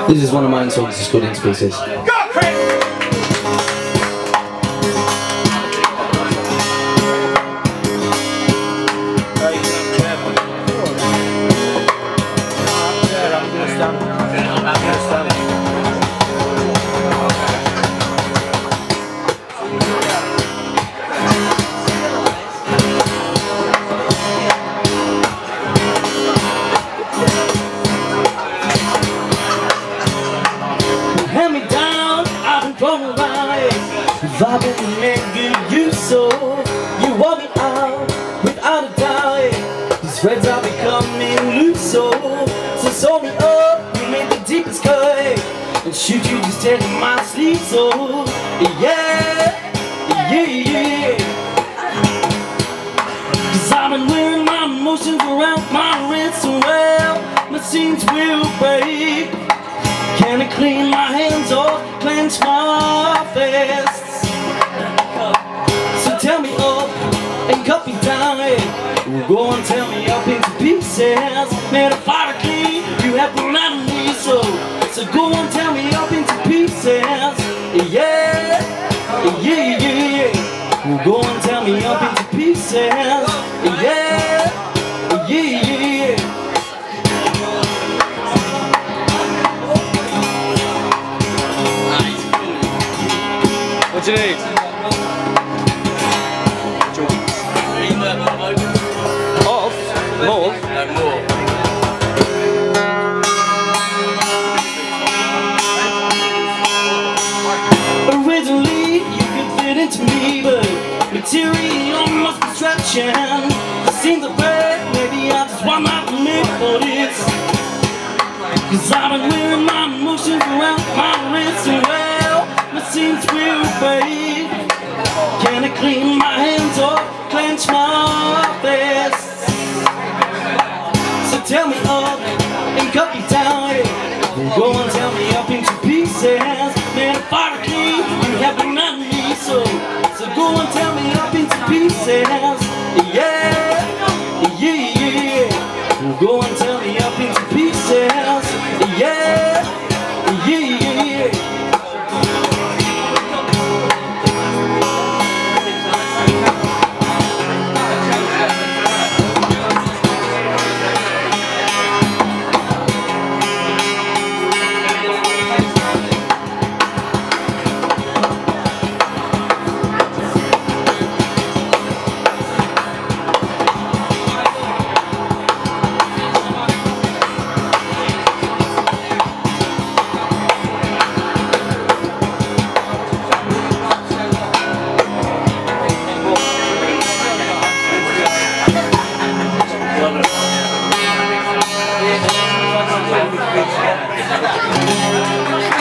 This is one of my own songs, it's called Into Pieces. Go, Chris! I've been making you so. You want me out without a doubt. These threads are becoming loose, so sew me up, you made the deepest cut, and shoot you just tear my sleeve, so yeah, yeah, yeah. Cause I've been wearing my emotions around my wrist, so well, my scenes will break. Can I clean my hands or clench my fists? So tell me up and cut me down, go and tear me up into pieces. Metaphorically, you have blown out of me, so go and tear me up into pieces. Yeah, yeah, yeah. Go and tear me up into pieces. Yeah, yeah, yeah. What do you need? Off? More? No, more. Originally, you could fit into me, but material must be stretching. It seems a bad, maybe I just want not made for this. Cause I've been wearing my emotions around my wrist, and well, my scenes will break. Can I clean my hands or clench my fists? So tell me up and cut me down, go and tear me up into pieces. Metaphorically, you have been on me, so go and tear me up into pieces. Yeah, yeah, yeah. Go and tear me up into pieces. Yeah, yeah, yeah. Yeah.